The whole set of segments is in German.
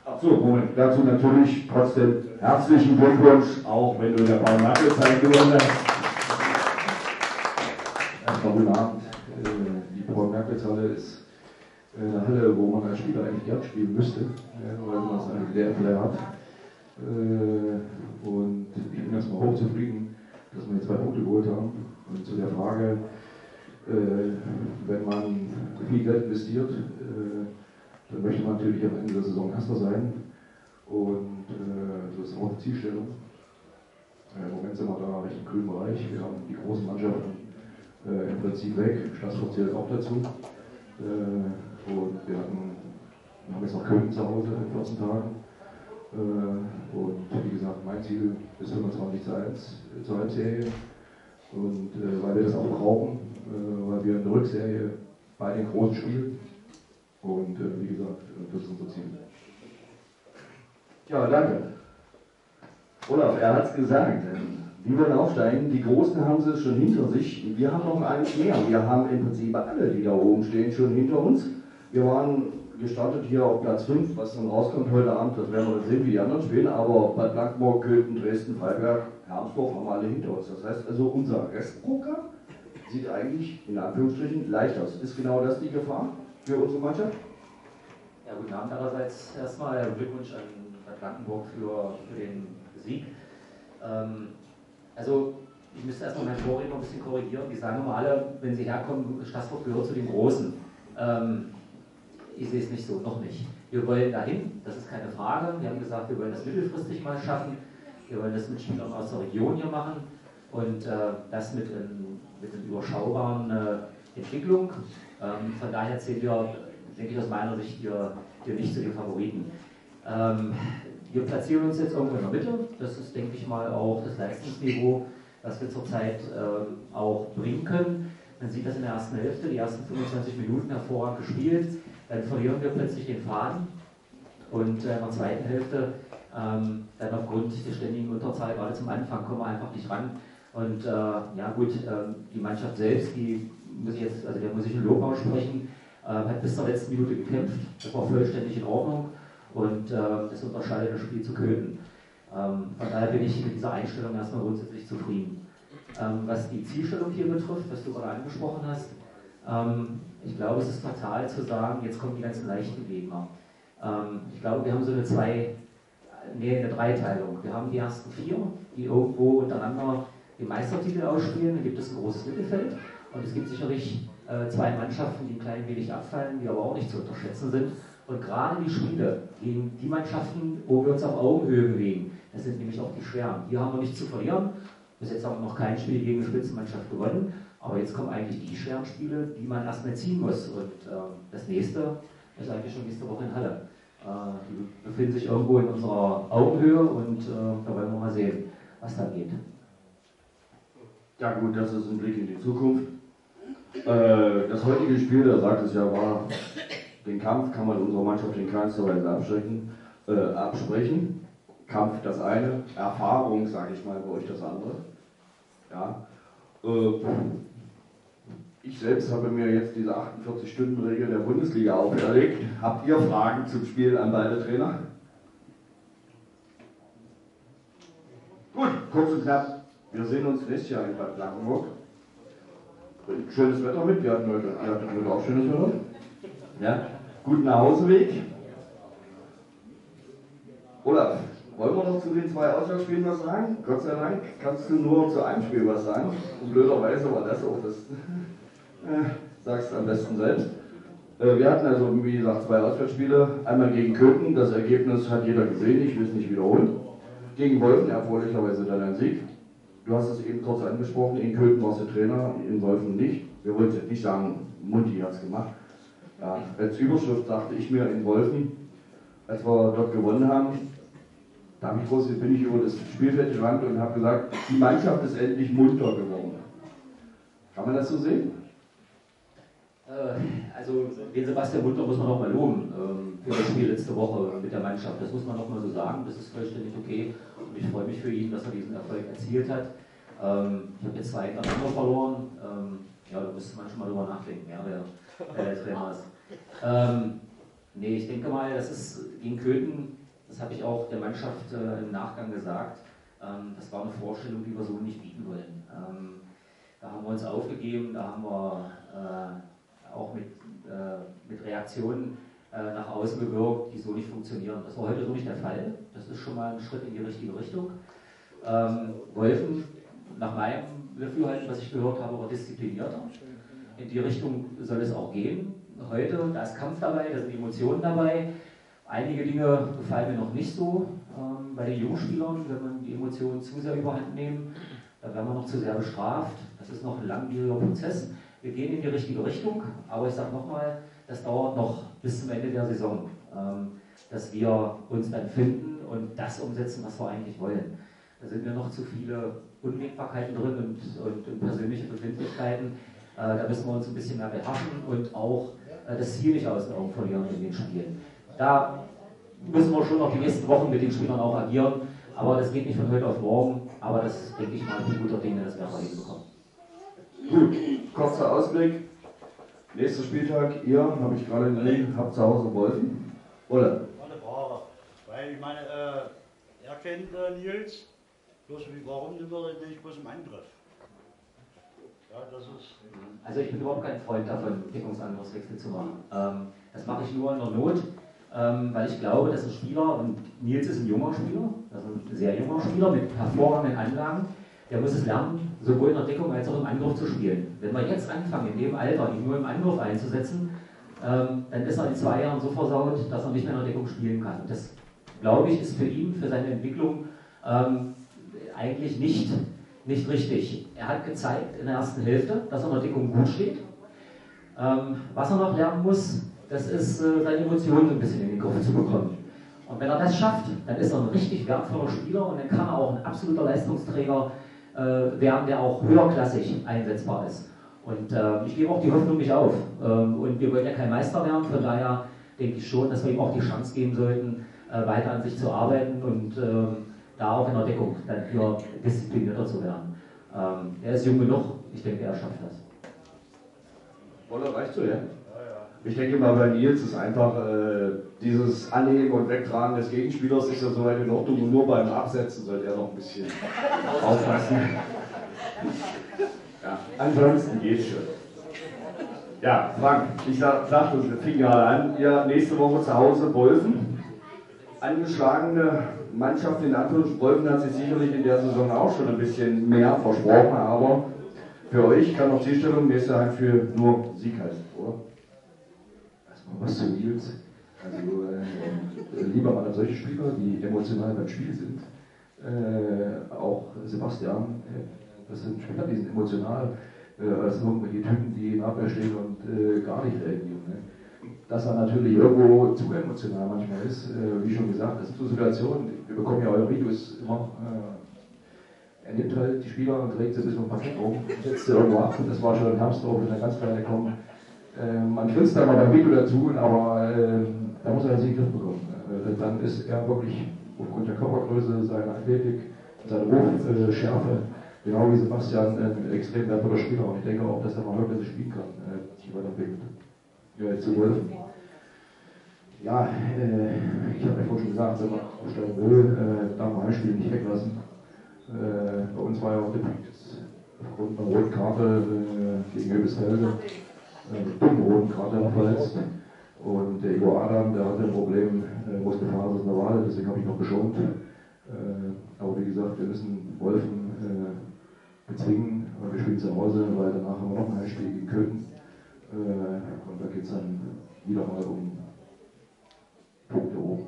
Ach so, Moment, dazu natürlich trotzdem herzlichen Glückwunsch, auch wenn du in der Paul-Merkel-Zeit gewonnen hast. Erstmal guten Abend. Die Paul-Merkel-Halle ist eine Halle, wo man als Spieler eigentlich gern spielen müsste, weil man es eigentlich sehr Flair hat. Und ich bin erstmal hochzufrieden, dass wir jetzt 2 Punkte geholt haben. Und zu der Frage, wenn man viel Geld investiert, dann möchte man natürlich am Ende der Saison Erster sein. Und das ist auch eine Zielstellung. Im Moment sind wir da recht im grünen Bereich. Wir haben die großen Mannschaften im Prinzip weg. Straßburg zählt auch dazu. Und wir haben jetzt noch Köln zu Hause in 14 Tagen. Und wie gesagt, mein Ziel ist 25:1 zur Halbserie. Und weil wir das auch brauchen, weil wir in der Rückserie bei den Großen spielen. Und wie gesagt, das ist unser Ziel. Ja, danke. Olaf, er hat es gesagt. Die werden aufsteigen. Die Großen haben sie schon hinter sich. Wir haben noch eins mehr. Wir haben im Prinzip alle, die da oben stehen, schon hinter uns. Wir waren gestartet hier auf Platz 5, was dann rauskommt heute Abend, das werden wir dann sehen, wie die anderen spielen. Aber Bad Blankenburg, Köthen, Dresden, Freiberg, Hermsdorf haben wir alle hinter uns. Das heißt also, unser Restprogramm sieht eigentlich in Anführungsstrichen leicht aus. Ist genau das die Gefahr für unsere Mannschaft? Ja, guten Abend allerseits. Erstmal Glückwunsch an Bad Blankenburg für den Sieg. Also, ich müsste erstmal meinen Vorredner ein bisschen korrigieren. Die sagen immer alle, wenn sie herkommen, Straßburg gehört zu den Großen. Ich sehe es nicht so, noch nicht. Wir wollen dahin, das ist keine Frage. Wir haben gesagt, wir wollen das mittelfristig mal schaffen. Wir wollen das mit Spielern aus der Region hier machen und das mit einer überschaubaren Entwicklung. Von daher zählen wir, denke ich aus meiner Sicht, hier nicht zu den Favoriten. Wir platzieren uns jetzt irgendwo in der Mitte. Das ist, denke ich mal, auch das Leistungsniveau, was wir zurzeit auch bringen können. Man sieht das in der ersten Hälfte, die ersten 25 Minuten hervorragend gespielt. Dann verlieren wir plötzlich den Faden und in der zweiten Hälfte dann aufgrund der ständigen Unterzahl, gerade zum Anfang, kommen wir einfach nicht ran. Und ja gut, die Mannschaft selbst, die muss ich jetzt, also der muss ich ein Lob aussprechen, hat bis zur letzten Minute gekämpft, das war vollständig in Ordnung und das unterscheidet das Spiel zu Köthen. Von daher bin ich mit dieser Einstellung erstmal grundsätzlich zufrieden. Was die Zielstellung hier betrifft, was du gerade angesprochen hast, ich glaube, es ist fatal zu sagen, jetzt kommen die ganzen leichten Gegner. Ich glaube, wir haben so eine Dreiteilung. Wir haben die ersten 4, die irgendwo untereinander den Meistertitel ausspielen. Dann gibt es ein großes Mittelfeld und es gibt sicherlich 2 Mannschaften, die ein klein wenig abfallen, die aber auch nicht zu unterschätzen sind. Und gerade die Spiele gegen die Mannschaften, wo wir uns auf Augenhöhe bewegen, das sind nämlich auch die schweren. Hier haben wir nichts zu verlieren. Bis jetzt haben wir noch kein Spiel gegen eine Spitzenmannschaft gewonnen. Aber jetzt kommen eigentlich die schweren Spiele, die man erstmal ziehen muss. Und das nächste ist eigentlich schon nächste Woche in Halle. Die befinden sich irgendwo in unserer Augenhöhe und da wollen wir mal sehen, was da geht. Ja gut, das ist ein Blick in die Zukunft. Das heutige Spiel, da sagt es ja, war, den Kampf kann man unserer Mannschaft in keinster Weise absprechen. Kampf das eine, Erfahrung, sage ich mal, bei euch das andere. Ja. Ich selbst habe mir jetzt diese 48-Stunden-Regel der Bundesliga auferlegt. Habt ihr Fragen zum Spiel an beide Trainer? Gut, kurz und knapp. Wir sehen uns nächstes Jahr in Bad Blankenburg. Bringt schönes Wetter mit. Ihr hattet heute auch schönes Wetter. Ja, guten Nachhauseweg. Olaf, wollen wir noch zu den 2 Auswärtsspielen was sagen? Gott sei Dank kannst du nur zu einem Spiel was sagen. Und blöderweise war das auch das. Sagst du am besten selbst. Wir hatten also, wie gesagt, 2 Auswärtsspiele. Einmal gegen Köthen, das Ergebnis hat jeder gesehen, ich will es nicht wiederholen. Gegen Wolfen erfreulicherweise dann ein Sieg. Du hast es eben kurz angesprochen, in Köthen warst du Trainer, in Wolfen nicht. Wir wollen jetzt nicht sagen, Mutti hat es gemacht. Ja, als Überschrift sagte ich mir in Wolfen, als wir dort gewonnen haben, da bin ich über das Spielfeld gerannt und habe gesagt, die Mannschaft ist endlich munter geworden. Kann man das so sehen? Also den Sebastian Munter muss man noch mal loben für das Spiel letzte Woche mit der Mannschaft. Das muss man noch mal so sagen, das ist vollständig okay. Und ich freue mich für ihn, dass er diesen Erfolg erzielt hat. Ich habe jetzt 2 hintereinander verloren. Ja, da müsste man schon mal drüber nachdenken, ja, wer der Trainer ist. Nee, ich denke mal, das ist gegen Köthen, das habe ich auch der Mannschaft im Nachgang gesagt, das war eine Vorstellung, die wir so nicht bieten wollen. Da haben wir uns aufgegeben, da haben wir auch mit Reaktionen nach außen gewirkt, die so nicht funktionieren. Das war heute so nicht der Fall. Das ist schon mal ein Schritt in die richtige Richtung. Wolfen, nach meinem Dafürhalten, was ich gehört habe, war disziplinierter. In die Richtung soll es auch gehen. Heute, da ist Kampf dabei, da sind Emotionen dabei. Einige Dinge gefallen mir noch nicht so bei den Jungspielern, wenn man die Emotionen zu sehr überhand nehmen. Da werden wir noch zu sehr bestraft. Das ist noch ein langwieriger Prozess. Wir gehen in die richtige Richtung, aber ich sage nochmal, das dauert noch bis zum Ende der Saison, dass wir uns dann finden und das umsetzen, was wir eigentlich wollen. Da sind mir noch zu viele Unwägbarkeiten drin und persönliche Befindlichkeiten. Da müssen wir uns ein bisschen mehr beherrschen und auch das Ziel nicht aus den Augen verlieren in den Spielen. Da müssen wir schon noch die nächsten Wochen mit den Spielern auch agieren, aber das geht nicht von heute auf morgen. Aber das denke ich mal, ein guter Dinge, das werden wir hinbekommen. Gut, kurzer Ausblick. Nächster Spieltag, ihr, habe ich gerade gesehen, habt zu Hause Wolfen. Oder? Eine Frage. Weil ich meine, er kennt Nils, bloß warum nimmt er nicht bloß im Angriff? Ja, das ist. Also ich bin überhaupt kein Freund davon, Deckungsangriffswechsel zu machen. Das mache ich nur in der Not, weil ich glaube, dass ein Spieler, und Nils ist ein junger Spieler, also ein sehr junger Spieler mit hervorragenden Anlagen, der muss es lernen, sowohl in der Deckung als auch im Angriff zu spielen. Wenn wir jetzt anfangen, in dem Alter ihn nur im Angriff einzusetzen, dann ist er in 2 Jahren so versaut, dass er nicht mehr in der Deckung spielen kann. Das, glaube ich, ist für ihn, für seine Entwicklung eigentlich nicht richtig. Er hat gezeigt in der ersten Hälfte, dass er in der Deckung gut steht. Was er noch lernen muss, das ist seine Emotionen ein bisschen in den Griff zu bekommen. Und wenn er das schafft, dann ist er ein richtig wertvoller Spieler und dann kann er auch ein absoluter Leistungsträger werden, der auch höherklassig einsetzbar ist. Und ich gebe auch die Hoffnung nicht auf. Und wir wollen ja kein Meister werden, von daher denke ich schon, dass wir ihm auch die Chance geben sollten, weiter an sich zu arbeiten und da auch in der Deckung dann hier disziplinierter zu werden. Er ist jung genug, ich denke, er schafft das. Wolle reicht so, ja? Ich denke mal, bei Nils ist einfach dieses Anheben und Wegtragen des Gegenspielers ist ja soweit in Ordnung und nur beim Absetzen sollte er noch ein bisschen aufpassen. Ja, ansonsten geht's schon. Ja, Frank, ich sagte, es fing gerade an, ihr nächste Woche zu Hause Wolfen. Angeschlagene Mannschaft in Anführungsstrichen. Wolfen hat sich sicherlich in der Saison auch schon ein bisschen mehr versprochen, aber für euch kann auch Zielstellung nächste Heimspiel nur Sieg heißen, oder? Was zu Nils. Also lieber mal solche Spieler, die emotional beim Spiel sind. Auch Sebastian, das sind Spieler, die sind emotional, als irgendwelche Typen, die in Abwehr stehen und gar nicht reagieren. Ne? Dass er natürlich irgendwo zu emotional manchmal ist, wie schon gesagt, das sind so Situationen, wir bekommen ja eure Videos immer. Er nimmt halt die Spieler und trägt sie bis zum Parkett rum, setzt sie irgendwo ab und das war schon in Hamsdorf in der ganz kleine kommen. Man grinst da mal beim Video dazu, aber da muss er sich in den Griff bekommen. Dann ist er wirklich aufgrund der Körpergröße, seiner Athletik, seiner Wurfschärfe, genau wie Sebastian, ein extrem wertvoller Spieler. Und ich denke auch, dass er mal wirklich spielen kann, sich weiterentwickelt. Zu Wolfen. Ja, ich habe ja vorhin schon gesagt, wenn man aufsteigen will, darf man Heimspiel nicht weglassen. Bei uns war ja auch der Punkt, aufgrund einer roten Karte gegen Höbesfelde, dummen roten Karte verletzt. Und der Igor Adam, der hatte ein Problem, Muskelfaser in der Wade, deswegen habe ich noch geschont. Aber wie gesagt, wir müssen Wolfen bezwingen, wir spielen zu Hause, weil danach haben wir noch ein Heimspiel gegen Köthen. Und da geht es dann wieder mal um Punkte oben.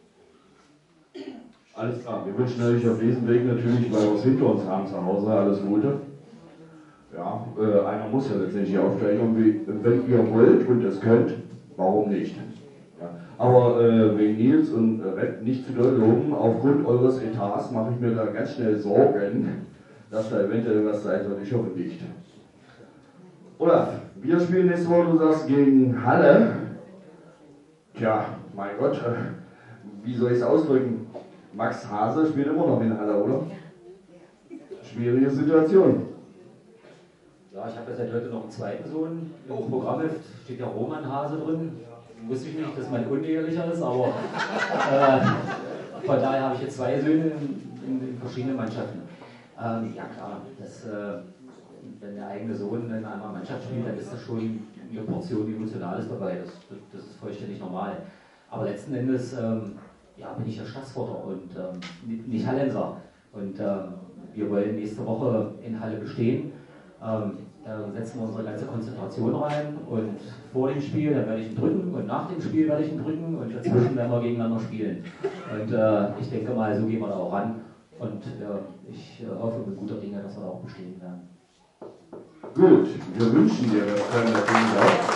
Alles klar, wir wünschen euch auf diesem Weg natürlich, weil wir es hinter uns haben zu Hause, alles Gute. Ja, einer muss ja letztendlich aufsteigen und wenn ihr wollt und es könnt, warum nicht? Ja. Aber wegen Nils und nicht zu doll loben, aufgrund eures Etats mache ich mir da ganz schnell Sorgen, dass da eventuell was sein wird. Ich hoffe nicht. Olaf, wir spielen nächste Woche, du sagst, gegen Halle. Tja, mein Gott, wie soll ich es ausdrücken? Max Hase spielt immer noch in Halle, oder? Schwierige Situation. Ja, ich habe ja seit heute noch einen zweiten Sohn. Im Programm steht ja Roman Hase drin. wusste ich nicht, dass mein unehelicher ist, aber von daher habe ich jetzt 2 Söhne in verschiedenen Mannschaften. Ja klar, wenn der eigene Sohn in einer Mannschaft spielt, dann ist das schon eine Portion Emotionales dabei, das ist vollständig normal. Aber letzten Endes bin ich ja Stassforter und nicht Hallenser. Und wir wollen nächste Woche in Halle bestehen. Da setzen wir unsere ganze Konzentration rein und vor dem Spiel, dann werde ich ihn drücken und nach dem Spiel werde ich ihn drücken und dazwischen werden wir gegeneinander spielen. Und ich denke mal, so gehen wir da auch ran und ich hoffe mit guter Dinge, dass wir da auch bestehen werden. Gut, wir wünschen dir das dann natürlich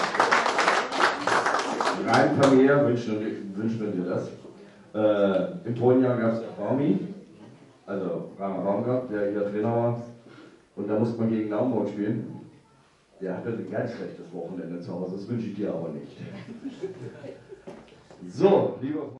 auch. Rein familiär wünschen wir dir das. Im Tonjahr gab es Rami, also Rama Baumgart, der hier Trainer war. Und da musste man gegen Naumburg spielen. Der hatte ein ganz schlechtes Wochenende zu Hause, das wünsche ich dir aber nicht. So, lieber